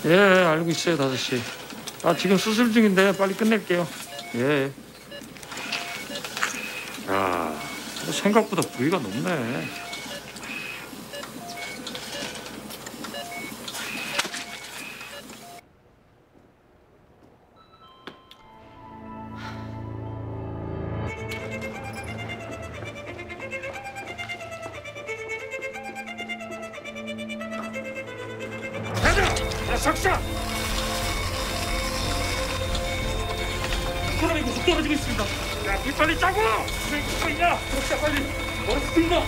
예, 알고 있어요, 5시. 아, 지금 수술 중인데 빨리 끝낼게요. 예. 야, 생각보다 부위가 높네. 석사! 사람이 계속 떨어지고 있습니다. 야, 불 빨리 짜고! 왜 붙어 있냐? 석사 빨리 머리 든다.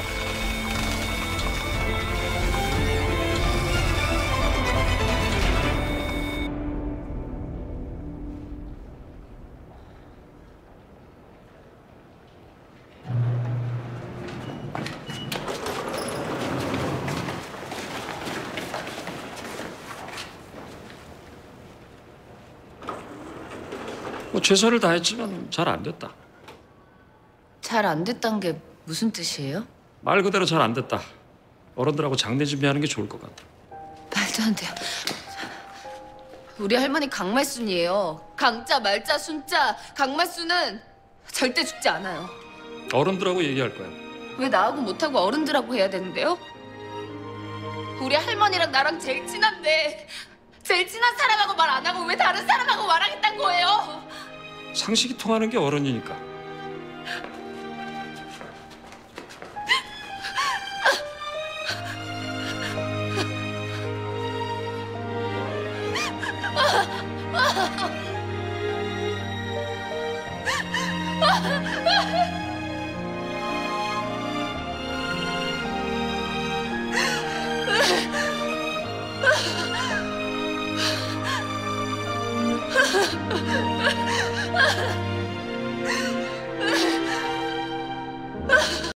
뭐 최선을 다했지만 잘 안 됐다. 잘 안 됐단 게 무슨 뜻이에요? 말 그대로 잘 안 됐다. 어른들하고 장례 준비하는 게 좋을 것 같아. 말도 안 돼요. 우리 할머니 강말순이에요. 강자, 말자, 순자. 강말순은 절대 죽지 않아요. 어른들하고 얘기할 거야. 왜 나하고 못하고 어른들하고 해야 되는데요? 우리 할머니랑 나랑 제일 친한데 제일 친한 사람하고 말 안 하고 왜 다른 사람하고 말하겠다는 거예요? 상식이 통하는 게 어른이니까.